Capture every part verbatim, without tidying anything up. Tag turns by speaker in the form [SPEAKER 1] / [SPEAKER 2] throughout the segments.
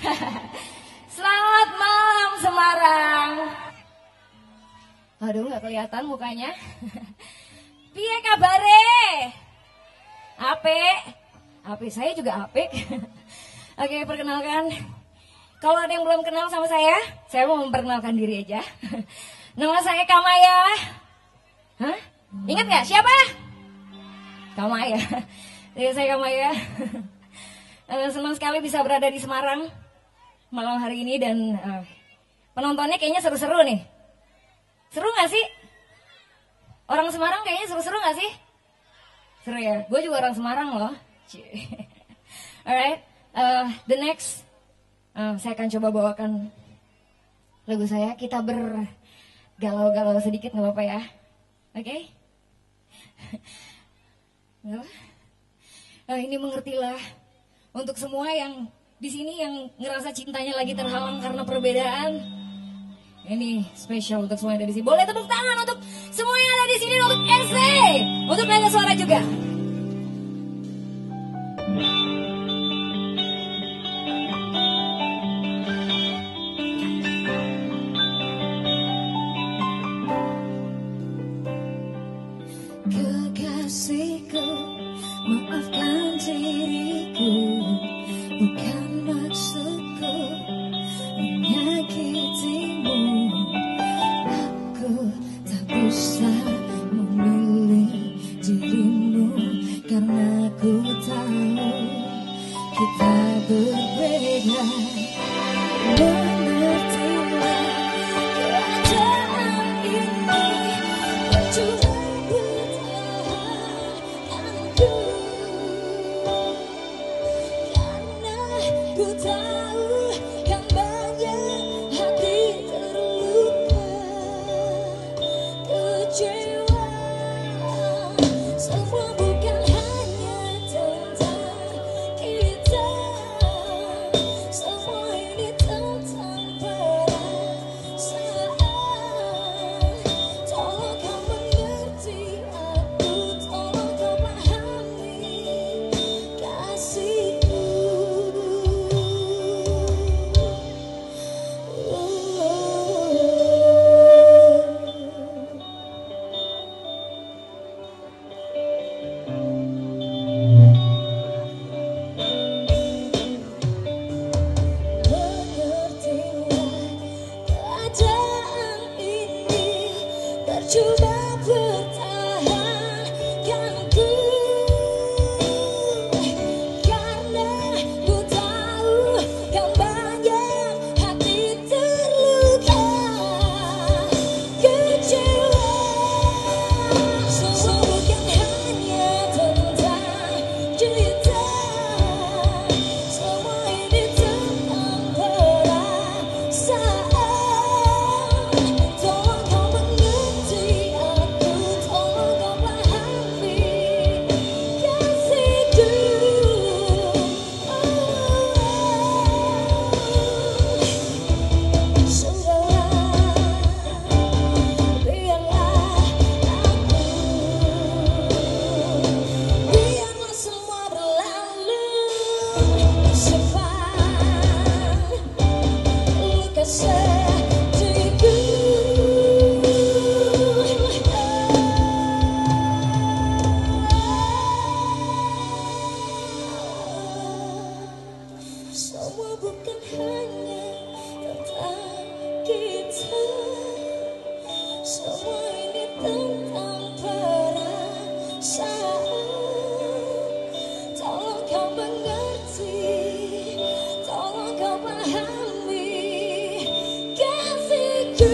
[SPEAKER 1] Selamat malam Semarang. Aduh, nggak kelihatan mukanya. Piye kabare? Apik. Apik, saya juga apik. Oke, perkenalkan. Kalau ada yang belum kenal sama saya, saya mau memperkenalkan diri aja. Nama saya Kamaya. Hah? Ingat nggak siapa? Kamaya. Jadi saya Kamaya. Senang sekali bisa berada di Semarang malam hari ini dan uh, penontonnya kayaknya seru-seru nih. Seru nggak sih? Orang Semarang kayaknya seru-seru nggak sih? Seru ya. Gue juga orang Semarang loh. Alright, uh, the next. Uh, saya akan coba bawakan lagu saya. Kita bergalau-galau sedikit, nggak apa-apa ya? Oke? Okay? uh, ini mengertilah untuk semua yang di sini yang ngerasa cintanya lagi terhalang karena perbedaan. Ini spesial untuk semua yang ada di sini. Boleh tepuk tangan untuk semua yang ada di sini, untuk S D, untuk nanya suara juga.
[SPEAKER 2] Kekasihku, maafkan diriku, bukan maksudku menyakitimu. Aku tak bisa memilih dirimu karena ku tahu kita berbeda. Mengertilah keadaan ini, percuma ku tahu kan banyak hati terluka, kecewa. Semua bukan hanya tentang kita, semua ini tentang perasaan. Tolong kau mengerti aku, tolong kau pahami kasihku. Coba pertahankan ku, karena ku tahu kan banyak hati terluka, kecewa. Semua bukan hanya tentang cerita, semua ini tentang perasaan. Tolong kau mengerti aku, tolong kau pahami kasihku. Sudahlah, biarlah aku, biarlah semua berlalu. Simpan luka sedihku. Semua bukan hanya tentang kita, semua ini tentang perasaan. Tolong kau mengerti, tolong kau pahami kasihku.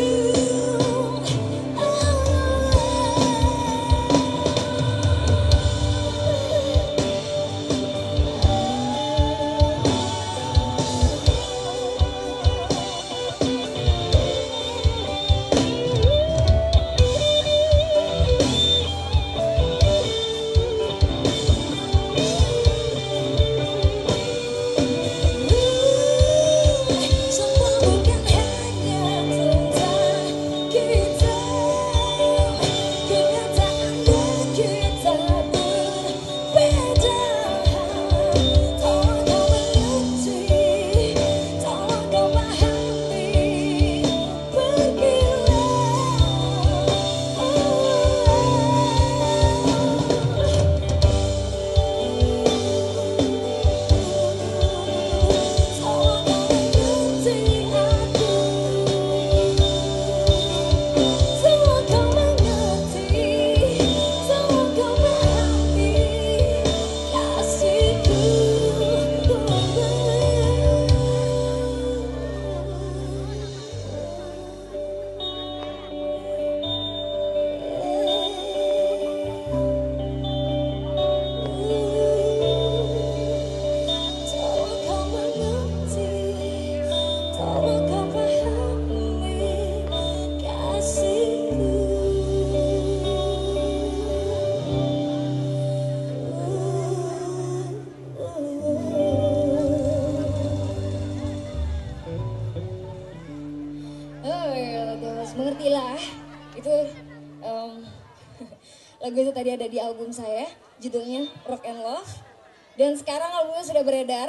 [SPEAKER 1] Mengertilah, itu um, lagu itu tadi ada di album saya, judulnya Rock and Love. Dan sekarang albumnya sudah beredar,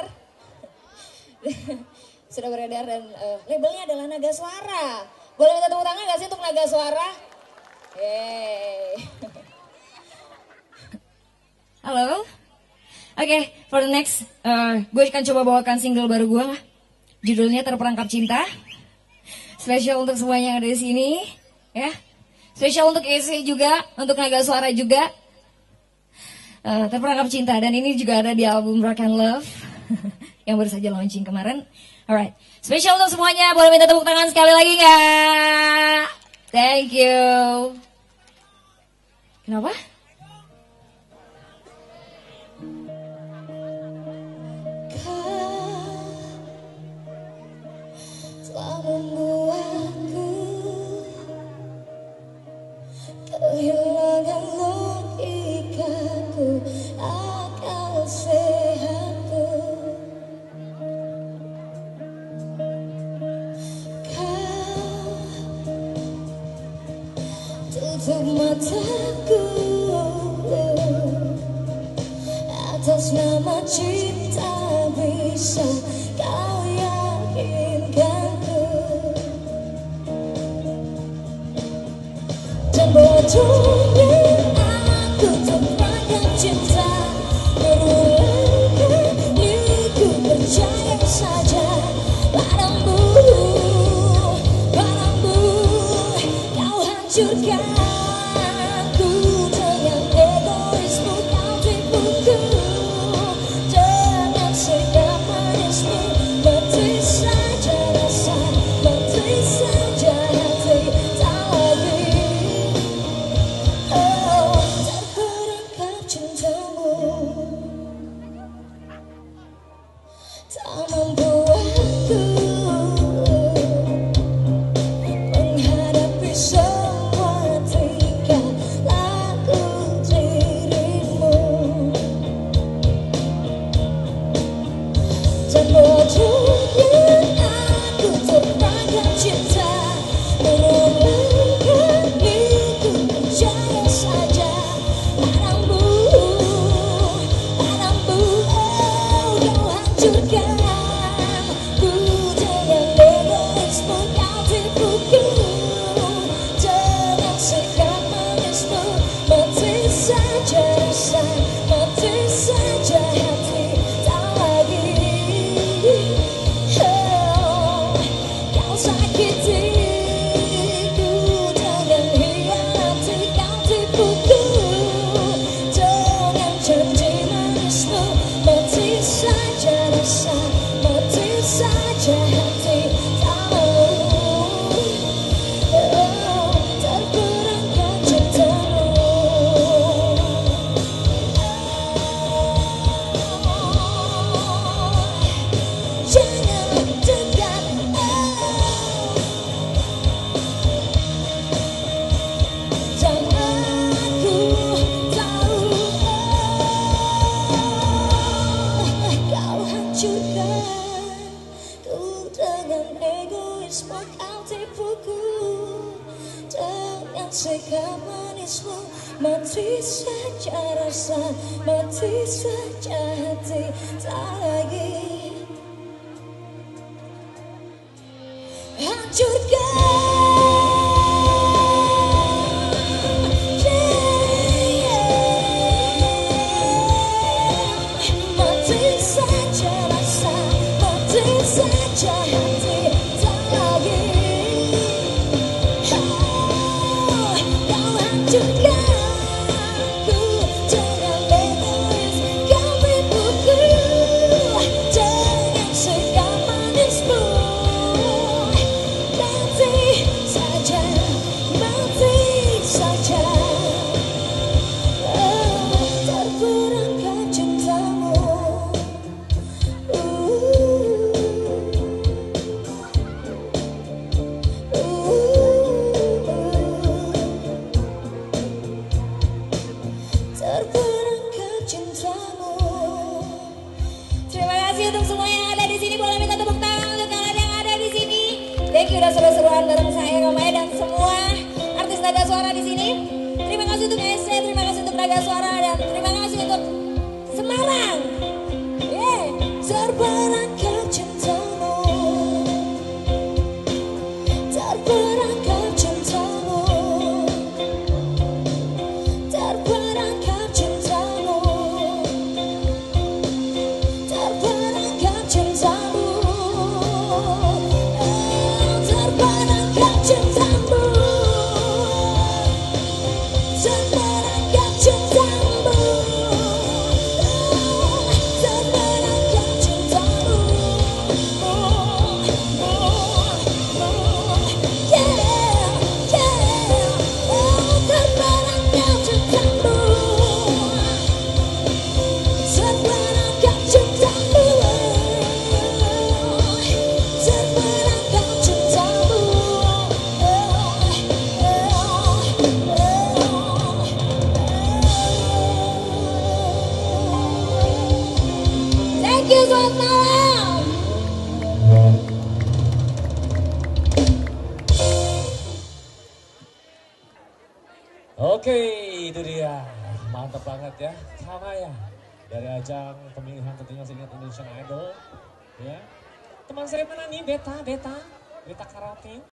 [SPEAKER 1] sudah beredar dan uh, labelnya adalah Naga Suara. Boleh minta tepuk tangan gak sih untuk Naga Suara? Yeay. Halo. Oke, okay, for the next, uh, gue akan coba bawakan single baru gue, judulnya Terperangkap Cinta. Spesial untuk semuanya yang ada di sini, ya. Spesial untuk E C juga, untuk Naga Suara juga. Uh, Terperangkap Cinta, dan ini juga ada di album Rock and Love yang baru saja launching kemarin. Alright, spesial untuk semuanya. Boleh minta tepuk tangan sekali lagi nggak? Thank you. Kenapa?
[SPEAKER 2] Telah membuatku kehilangan logikaku, akal sehatku. Kau tutup mataku atas nama cinta, bisa kau yakinkanku. Dan bodohnya aku terperangkap cinta, berulang kali ku percaya saja padamu, padamu. Kau hancurkan ku dengan egoismu, kau tipuku dengan sikap manismu. Mati saja rasa, mati saja hati, tak lagi oh, terperangkap cintamu. Tak membuatku menghadapi semua tingkah laku dirimu. Dan bodohnya aku terperangkap cinta, berulang kali ku percaya saja padamu, padamu. Oh, kau hancurkan ku dengan egoismu, kau tipuku dengan sikap manismu. Mati saja rasa, mati saja hati, tak lagi oh, kau sakitiku dengan hianati, kau tipuku dengan janji manismu. Mati saja rasa, mati saja hati, tak mau oh, terperangkap cintamu. Jangan dekat, oh, dan aku tahu oh, kau hancurkan ku dengan egoismu, kau tipuku dengan sikap manismu. Mati saja rasa, mati saja hati, tak lagi hancurkan. Yeah, yeah. Mati saja rasa, mati saja hati, tak lagi oh, kau hancurkan ku dengan egois, kau tipuku dengan sikap manismu. Mati
[SPEAKER 1] Naga Suara dan terima kasih untuk Semarang. Yeah.
[SPEAKER 2] Terperangkap cintamu, terperangkap cintamu, terperangkap cintamu, terperangkap cintamu, oh, terperangkap cintamu, terperangkap cintamu, oh, terperangkap cintamu, oh, oh, oh, yeah, yeah, oh, terperangkap cintamu, terperangkap cintamu, terperangkap cintamu,
[SPEAKER 1] Thank you, selamat malam.
[SPEAKER 3] Oke, itu dia. Mantap banget ya. Sama ya. Dari ajang pemilihan tentunya Singkat Indonesian Idol. Ya. Teman saya mana nih? Beta, Beta. Beta Karate.